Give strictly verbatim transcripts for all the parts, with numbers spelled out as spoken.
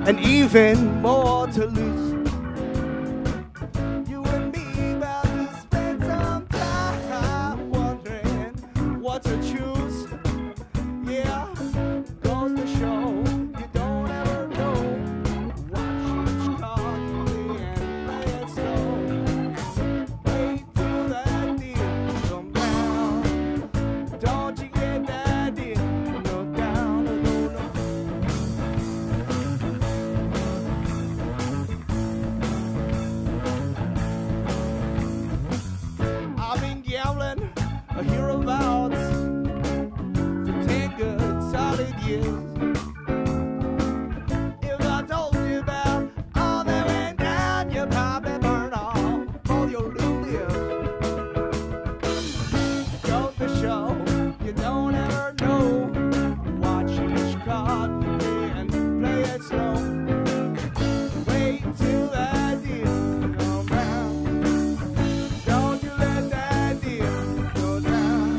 and even more to lose. You and me about to spend some time wondering what to choose. Yeah, goes to show you don't ever know. Watch each card and play it slow. Wait till that deal come down. Don't you get that deal? Go down, no, no, no. I've been gambling a hereabouts for ten good solid years. If I told you about all that went down, you'd probably burn off all your loose lips. Go the show, you don't ever know. Watch each card and play it slow. Wait till that deal come round. Don't you let that deal go down.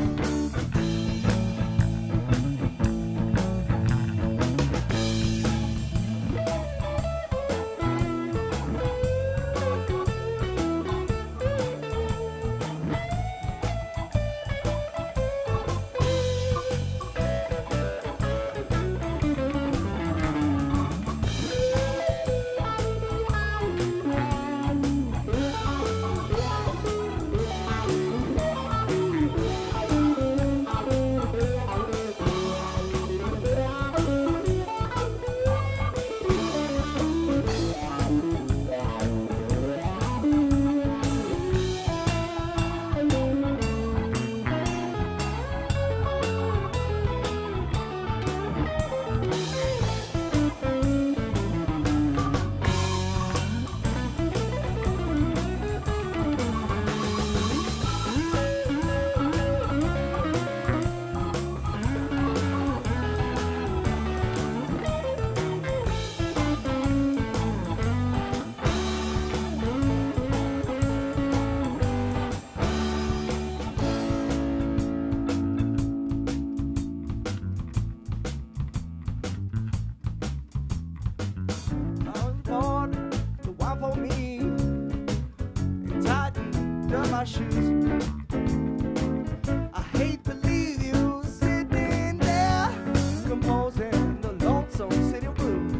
I was born to wife for me and tightened up my shoes. I hate to leave you sitting there composing the lonesome city blues.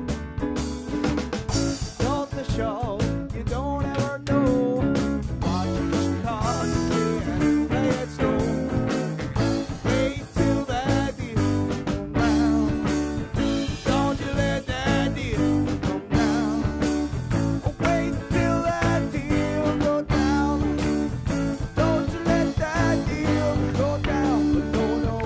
Goes to show you don't ever know. Watch each card and play it slow. Wait till that deal come round. Don't you let that deal come down. Wait till that deal go down. Don't you let that deal go down. No, no.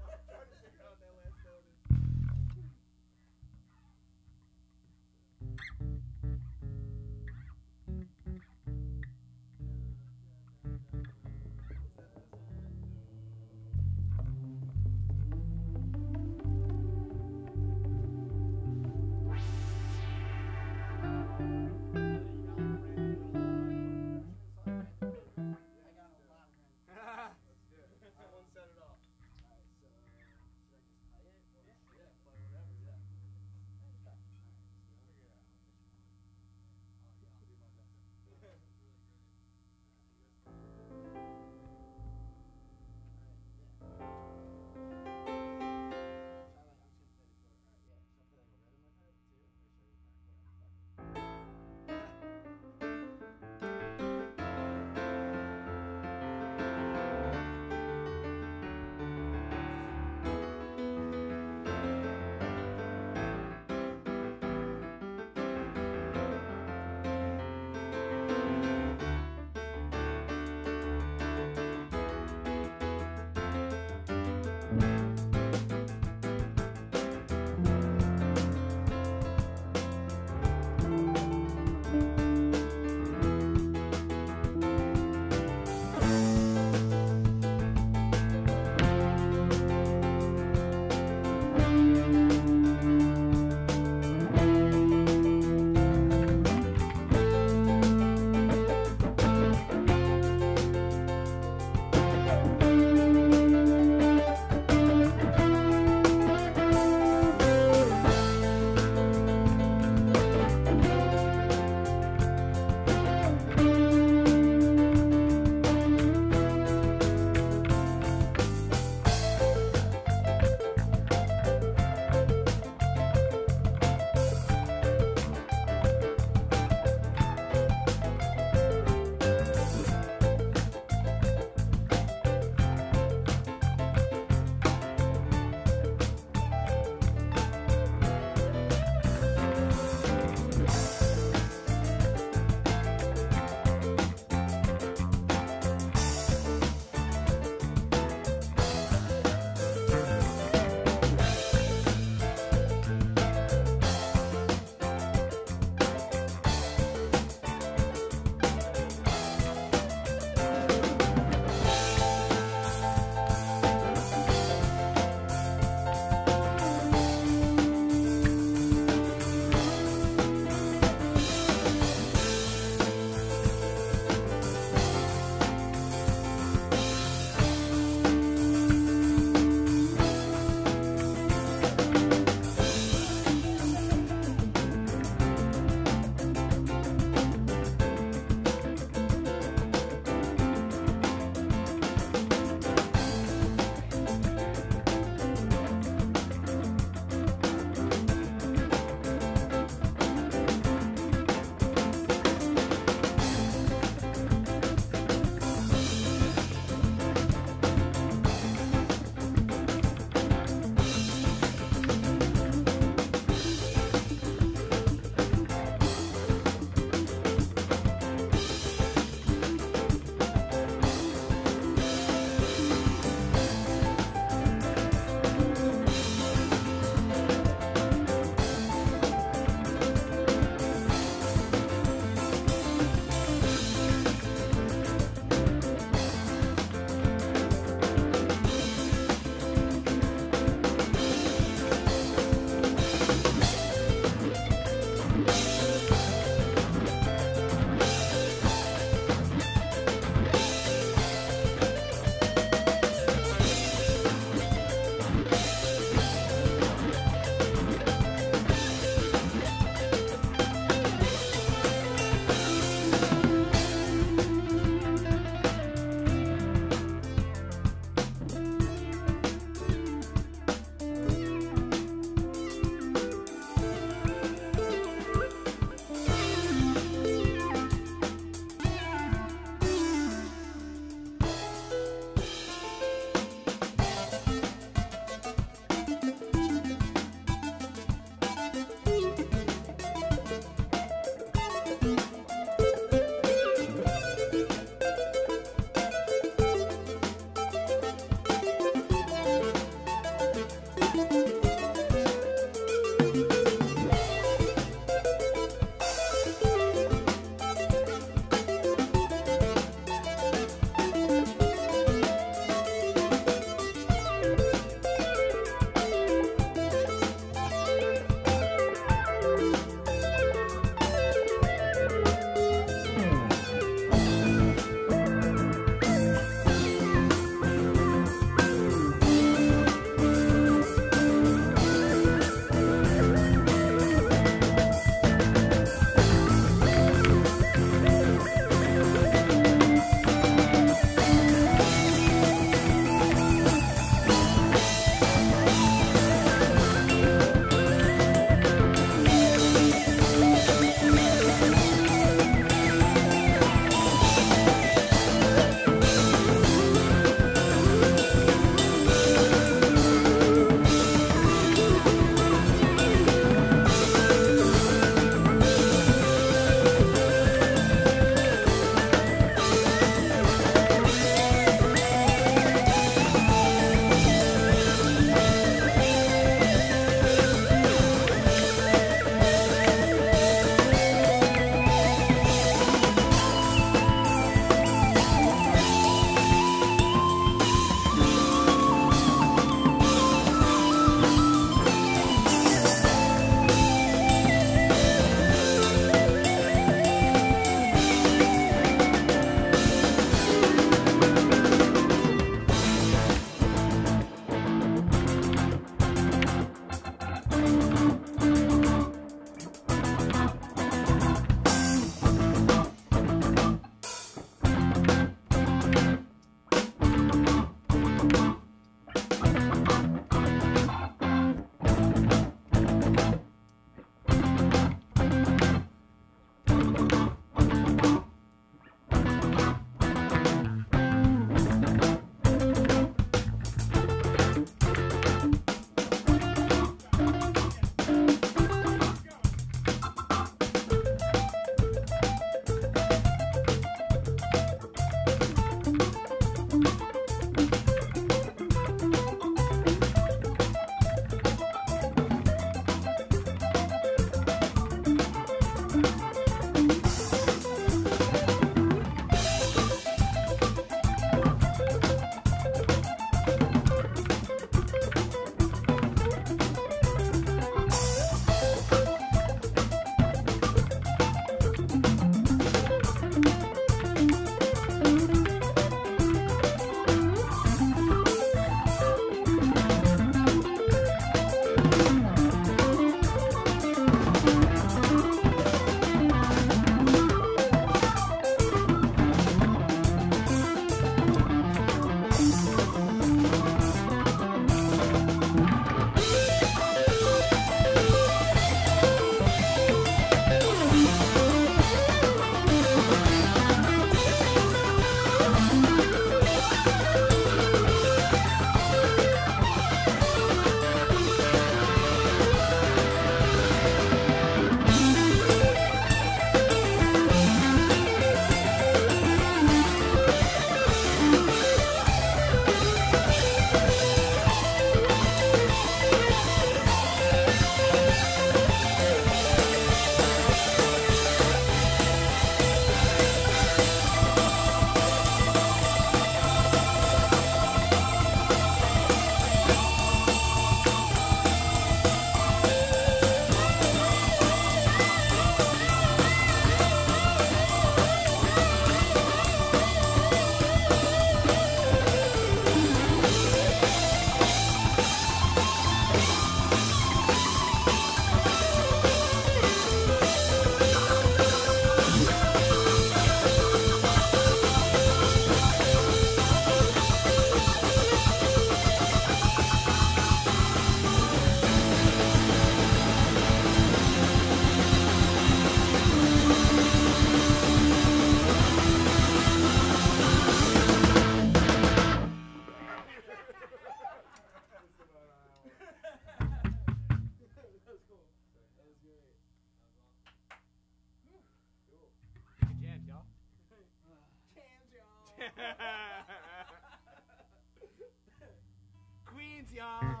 Queens, y'all.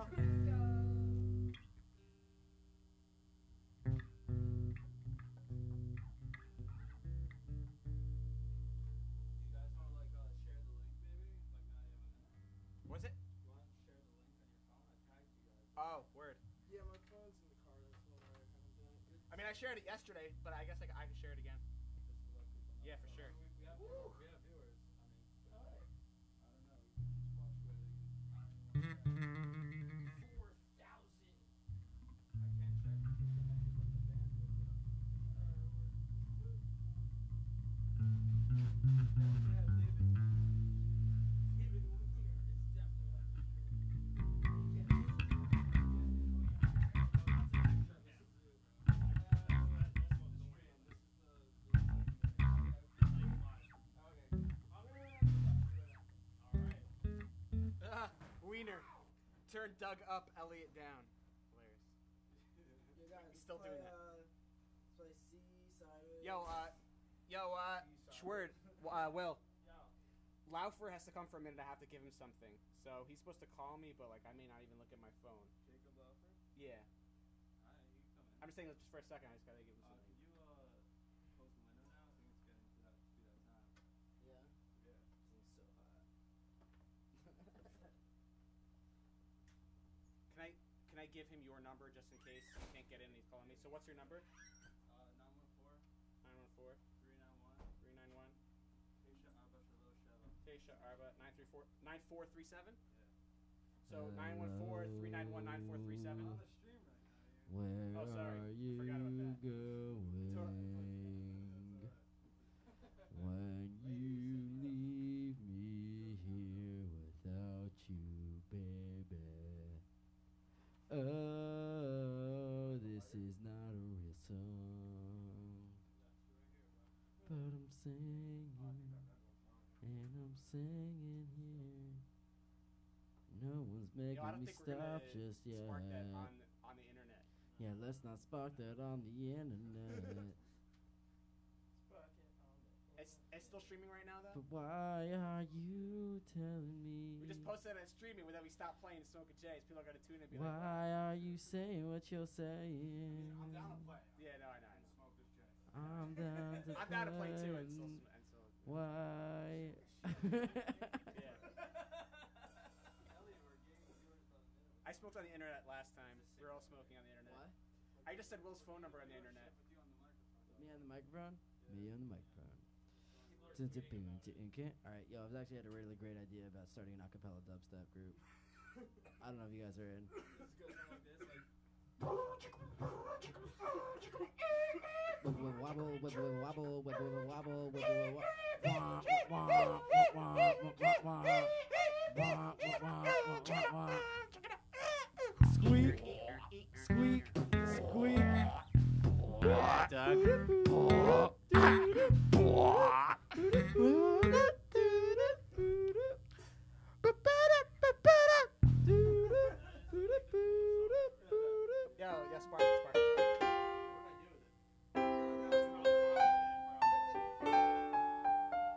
What's it? You want to share the link on your phone? I tagged you guys. Oh, word. Yeah, my phone's in the car. That's why I haven't done it. It's I mean, I shared it yesterday, but I guess I, I can share it again. just to let people know. Yeah, for So, sure. I mean, we, we, have, Woo. we have viewers. I mean, but, Oh, hey. I don't know. It keeps fluctuating. I don't know what's Four thousand. I can't check because then I use like the bandwidth that I'm using. Uh, we're- Definitely have David. David Weir is definitely on the stream. Ah, Wiener. Turn Doug up, Elliot down. Hilarious. You guys, He's still play, doing that. Uh, play C sideways. Yo, uh, yo, uh, Schwerd, uh, Will. Yo. Laufer has to come for a minute. I have to give him something. So he's supposed to call me, but like I may not even look at my phone. Jacob Laufer? Yeah. Alright, you can come in. I'm just saying that just for a second. I just gotta give him Uh, something. could you uh close the window now? I think it's getting to that to be that time. Yeah. Yeah. Seems so hot. Can I can I give him your number just in case he can't get in and he's calling me? So what's your number? Uh nine one four, nine one four, three nine one, three nine one, Keisha Abba Shalo Sheva. Teisha Arba, nine three four, nine four three seven? Yeah. So nine one four, three nine one, nine four three I'm seven? on the stream right now, you. Where Oh, sorry. are I you forgot about that. going when you leave me here without you, baby? Oh, this is not a real song, but I'm singing, and I'm singing here. No one's Yo, I making don't me think we're stop gonna just yet. spark that on the, on the internet. Yeah, let's not spark that on the internet. It's it's still streaming right now though. But why are you telling me? We just posted it as streaming, but then we stopped playing Smoke and J's. People are gonna tune in and be like, Why are you saying what you're saying? I'm down to play. yeah, no, I know, I And know. smoke this J. I'm down to I'm down to play too, and still, and and still. Why? Yeah. Elliot, we're gaining viewers by the minute. I smoked on the internet last time. We were all smoking on the internet. What? I just said Will's phone number on the internet. With you on the microphone. Me on the microphone? Me on the microphone. Alright, yo, I've actually had a really great idea about starting an acapella dubstep group. I don't know if you guys are in. This goes on like this, like. Wibble wobble, wibble wobble, wibble wobble, wibble wobble. Squeak, squeak, squeak. Doug. Yo, yeah, spark it, spark it. What did I do with it?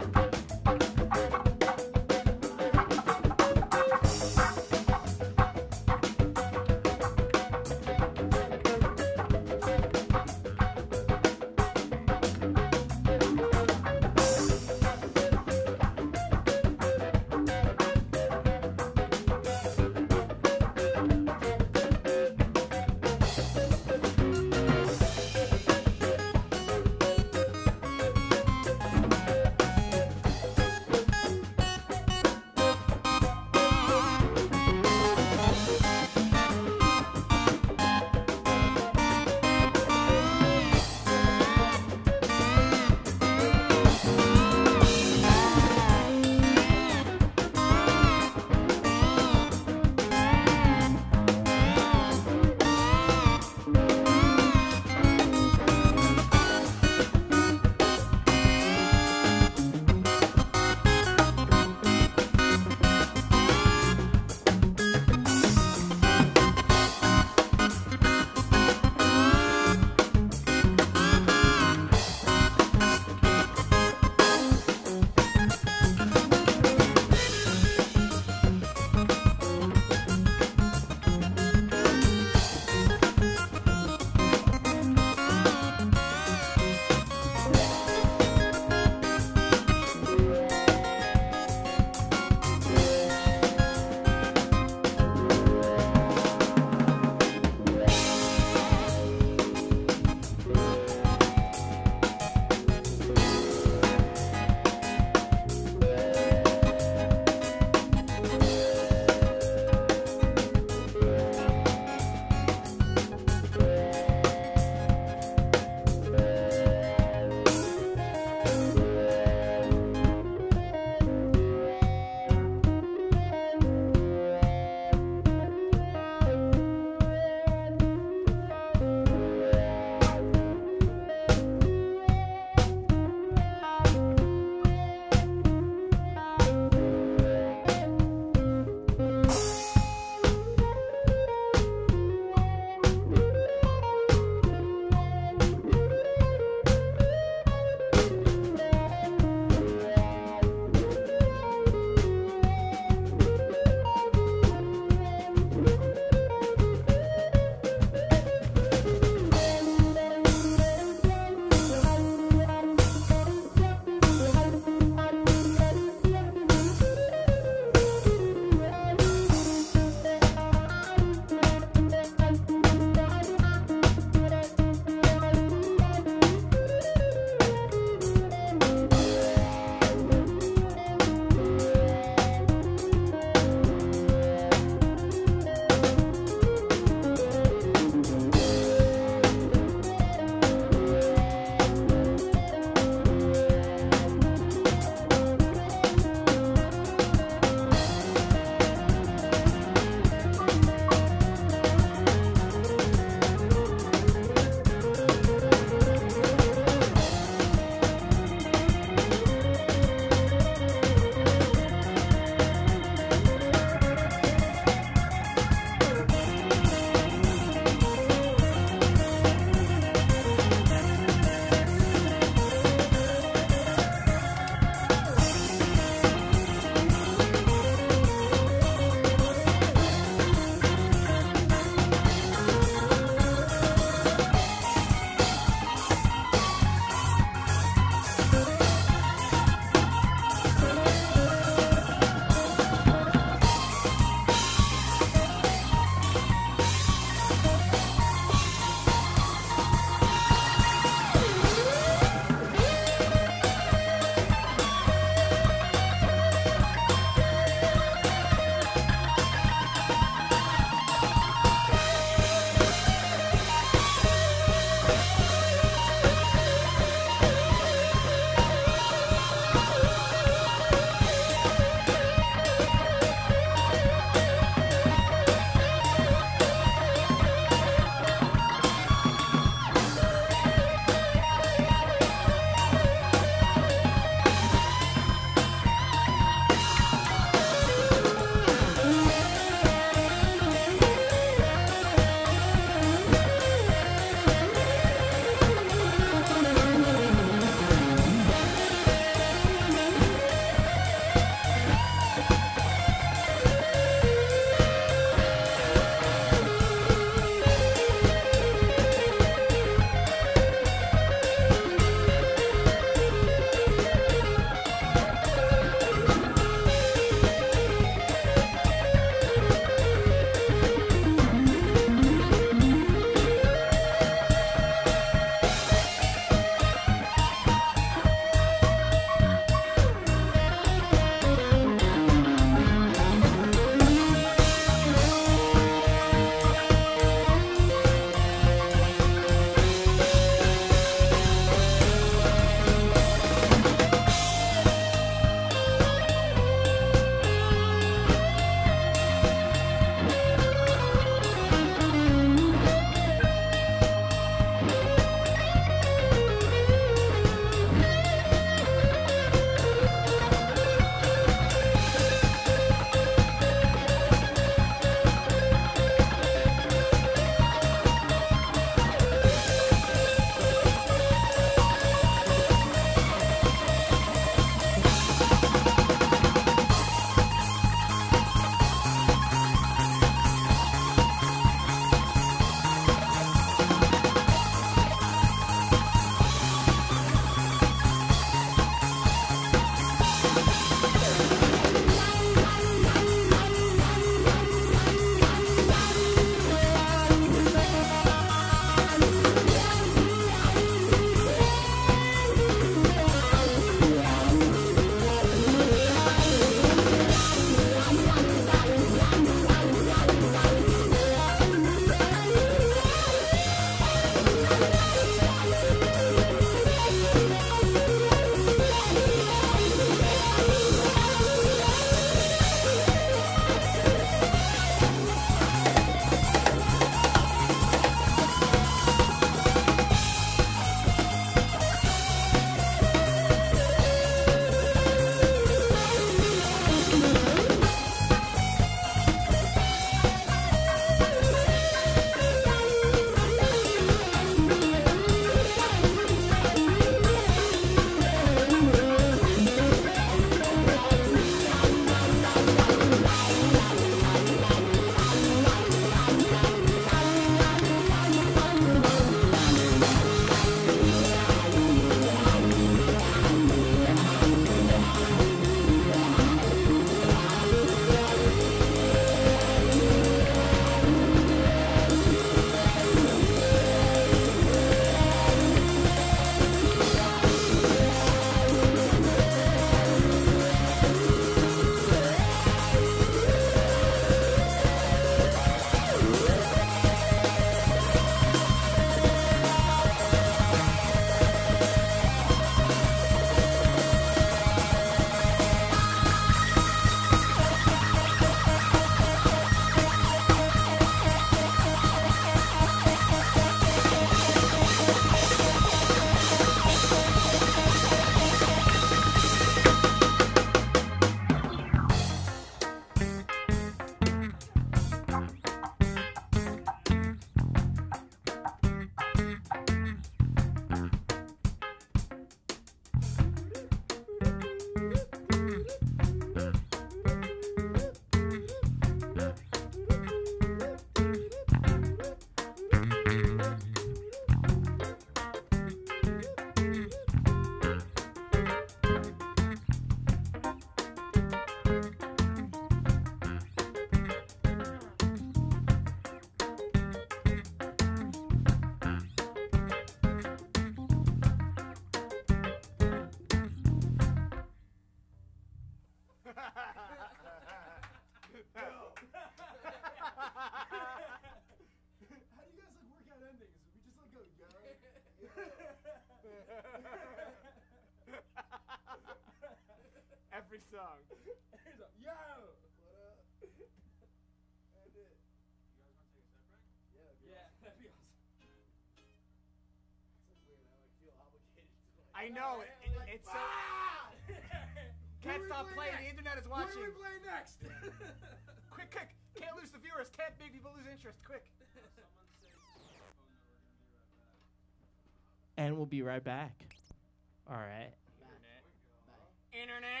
song. Here's a, yo! What up? And it. You guys want to take a step break? Yeah, that'd be Yeah, awesome. that'd be awesome. It's like weird. I like feel obligated to like. I know. Yeah, It, like, it's so. ah! Can't What do we stop play playing. next? The internet is What watching. do we play next? Quick, quick. Can't lose the viewers. Can't make people lose interest. Quick. Someone say to the phone that we're gonna be right back. And we'll be right back. All right. Back. Back. Internet.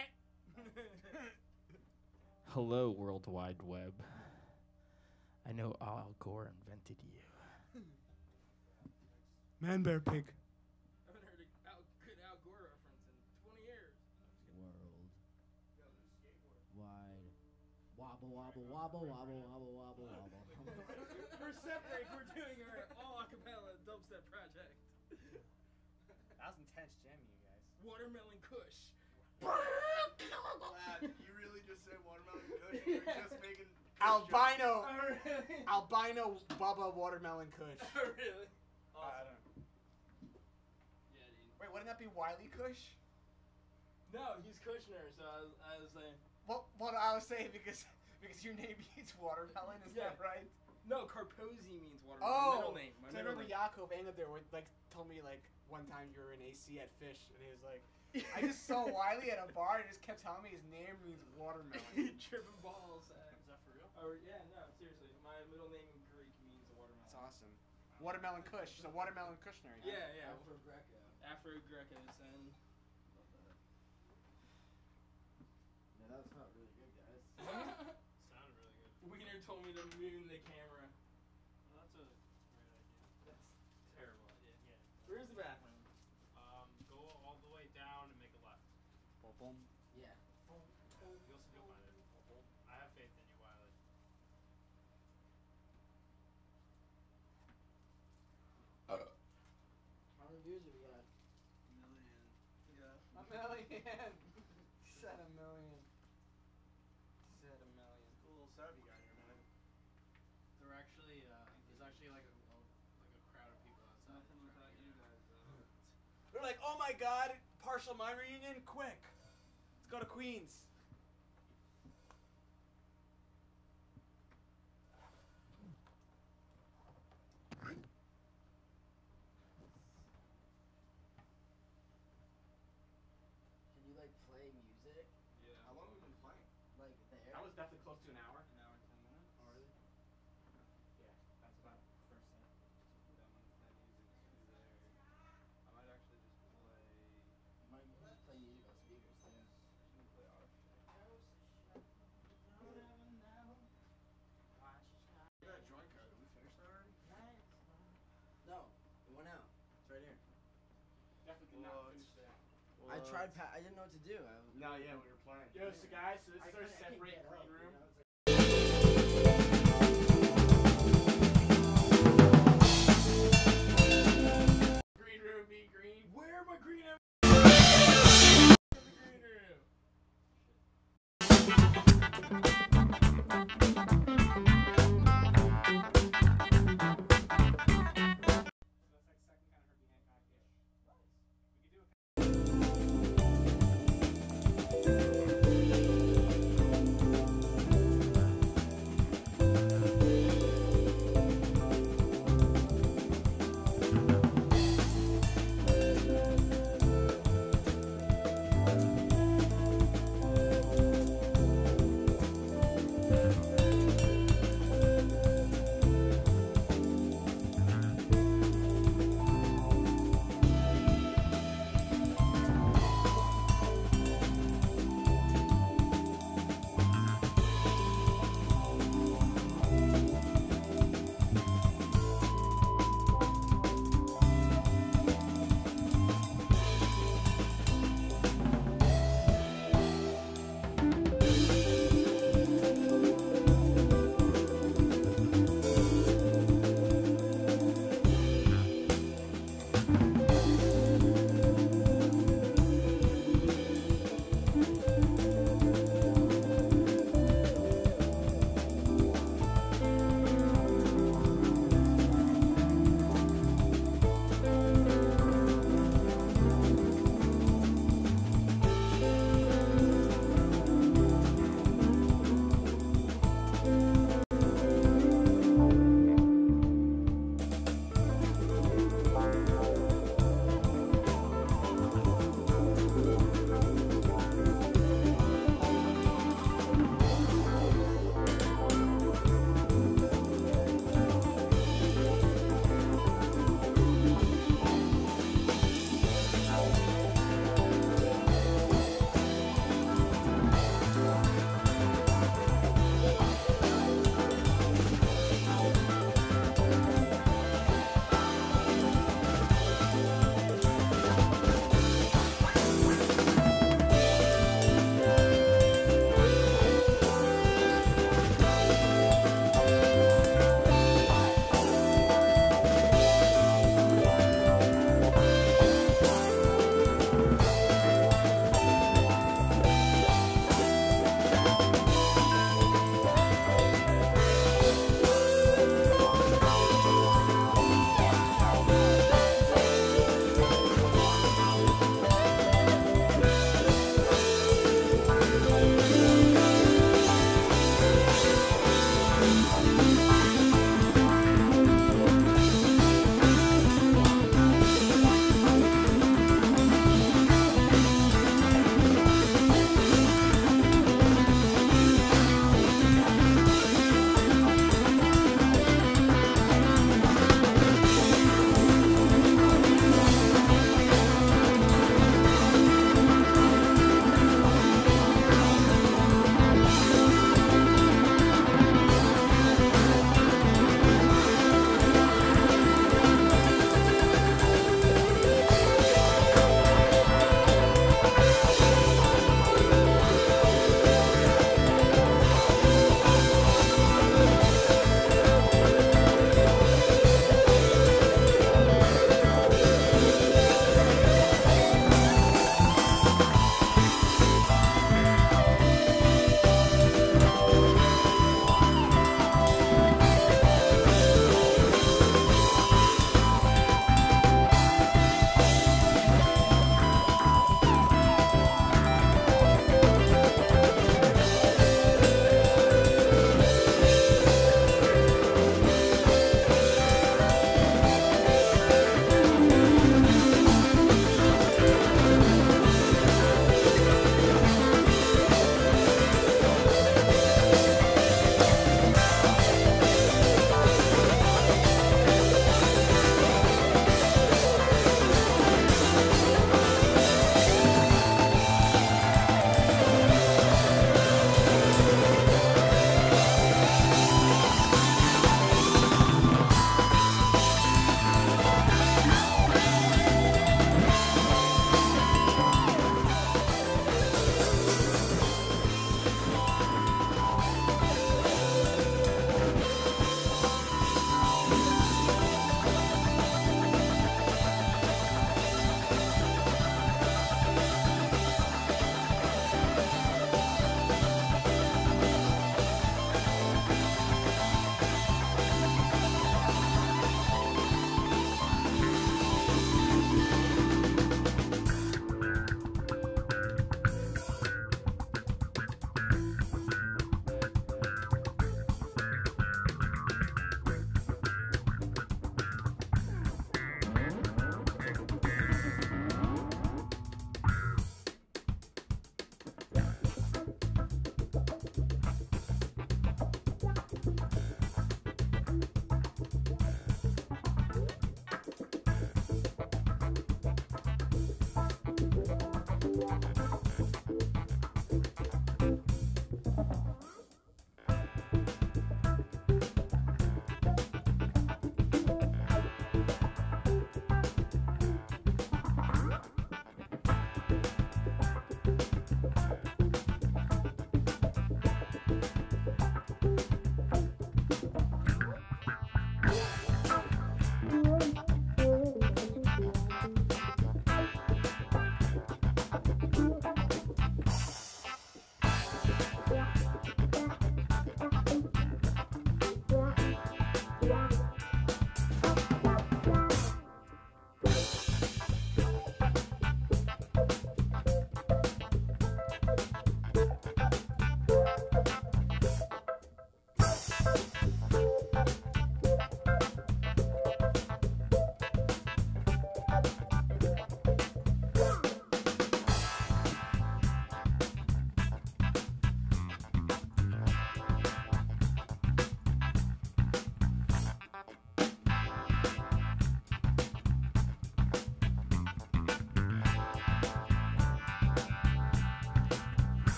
Hello, World Wide Web. I know Al Gore invented you. Man, bear, pig. I haven't heard a Al, good Al Gore reference in twenty years. World wide. Wobble, wobble, wobble, wobble, wobble, wobble, wobble. For step break, we're doing our all acapella dubstep project. That was intense jamming, you guys. Watermelon Kush. Lad, you really just said watermelon kush? You're just making. kush Albino. Oh, really? Albino Bubba Watermelon Kush. Oh, really? I Awesome. don't know. Yeah, dude. Wait, wouldn't that be Wiley Kush? No, he's Kushner, so I was, I was saying. Well, what I was saying because because your name means watermelon, is Yeah. that right? No, Carposi means watermelon. Oh, middle name. My so I middle remember name. Yaakov Anga there would like told me like one time you were in A C at Fish and he was like, I just saw Wiley at a bar and he just kept telling me his name means watermelon. Tripping balls. Uh, Is that for real? oh, yeah, no, seriously. My middle name in Greek means watermelon. That's awesome. Watermelon Kush. She's a watermelon Kushner. Yeah, yeah. Afro Greco. Afro Grecos and. Yeah, that felt really good, guys. Sounded really good. Wiener told me to moon the camera. Well, that's a great idea. That's terrible idea. Yeah. Where's the bathroom? Um, go all the way down and make a left. Boom. Yeah. You'll, you'll find it. I have faith in you, Wiley. How many views have we got? Million. Yeah. A million. Said a million. Said a million. Cool little Saudi guy here, man. There were actually, uh, there's actually like a, a like a crowd of people outside. Nothing without you guys, though. They're like, oh my god, partial mind reunion, quick. Let's go to Queens. Can you like play music? Yeah. How long have we been playing? Like there? That was definitely close to an hour. An hour and ten minutes. Oh, really? Yeah, that's about first set. That one, that music's too there. I might actually just play. You might just play music on speakers too. Should we play our shit? Look at that joint card. Did we finish that already? No, it went out. It's right here. Definitely did What? not finish that. I tried. Pa- I didn't know what to do. I, No, yeah, we were playing. Yo, so guys, so this I is our kinda- I can separate get up, green you room. know, it's like- Green room, be green. Where are my green M- in the green room? So that's like second kind of Herbie Hancock-ish. We could do a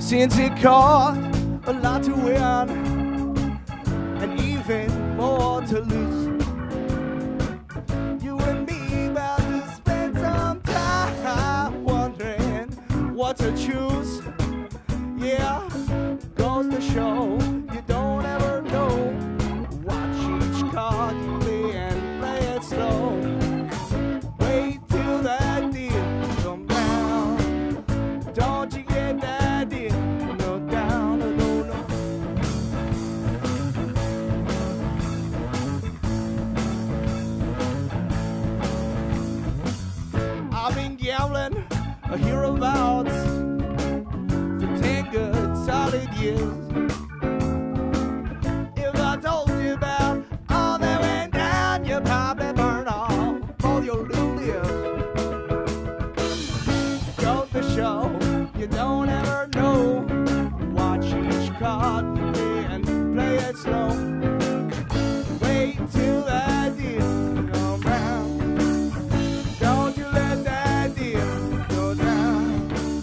Since it cost a lot to win and even more to lose, you and me about to spend some time wondering what to choose. Yeah, goes to show you don't ever know. Watch each card you play and play it slow. Wait till that deal come round. Don't you get that deal? No down, no, no, no. I've been gambling a hereabouts for ten good solid years. If I told you about all that went down, you'd probably burn off all your little ears. Go to show you don't ever know. Watch each card you play and play it slow. Wait till that deal come round. Don't you let that deal go down.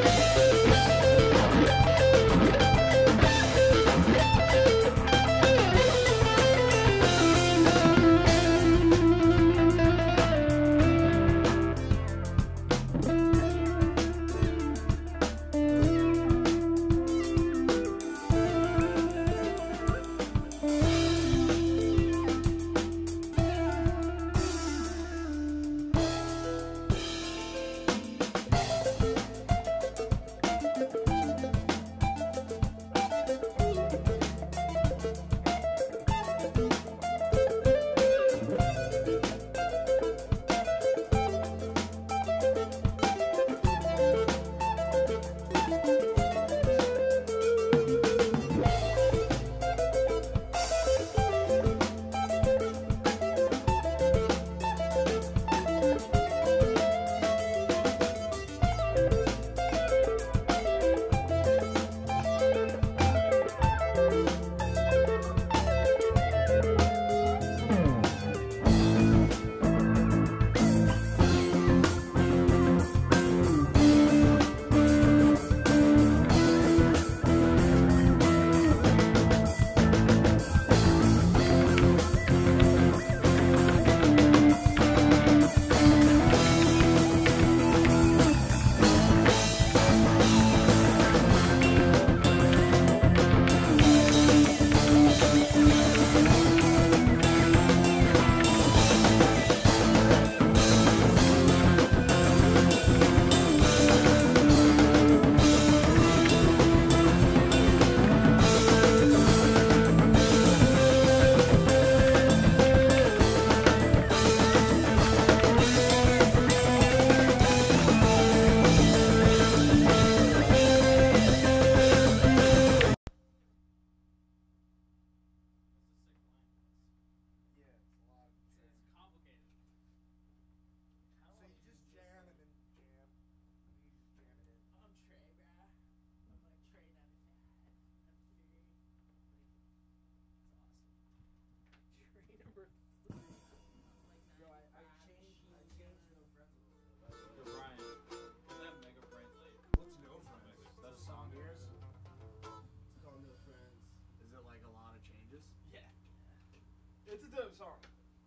It's a dope song.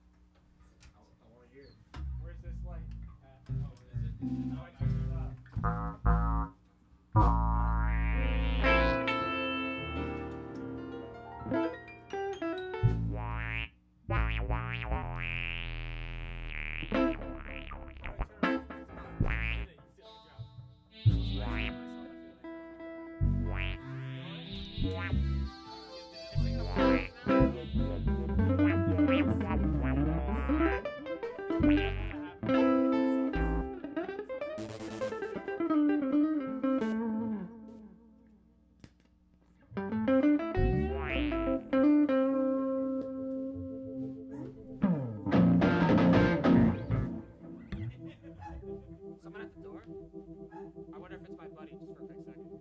I, I want to hear it. Where's this light at? Oh, is it? No, I turned it up. Someone at the door? I wonder if it's my buddy, just for a quick second.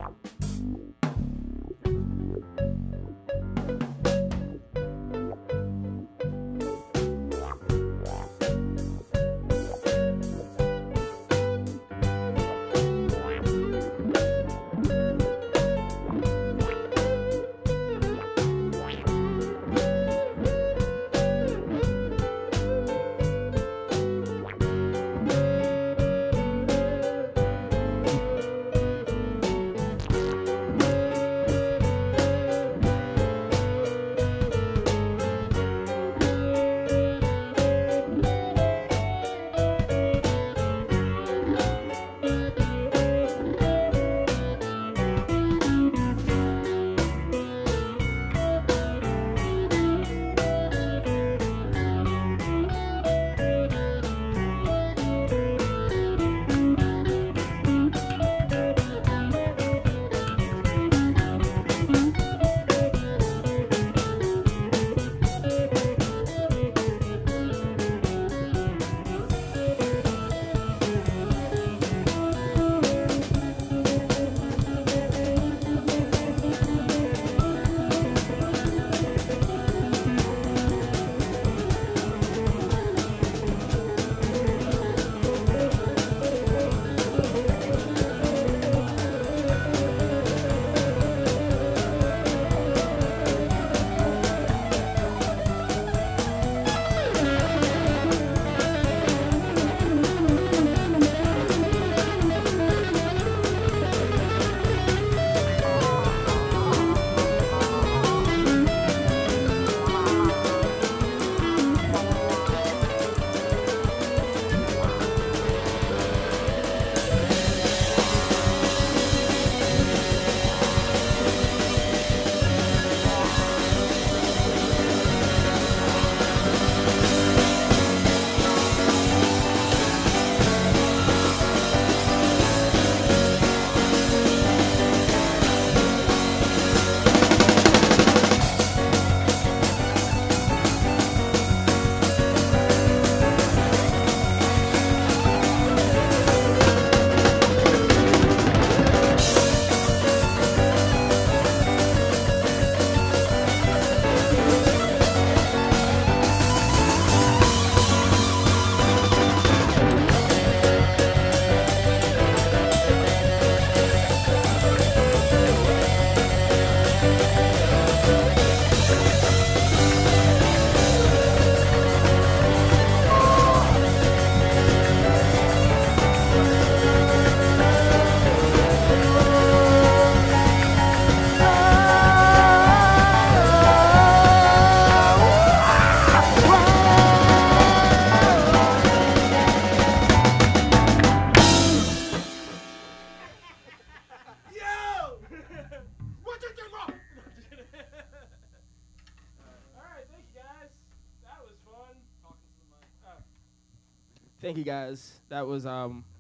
Thank you guys. That was um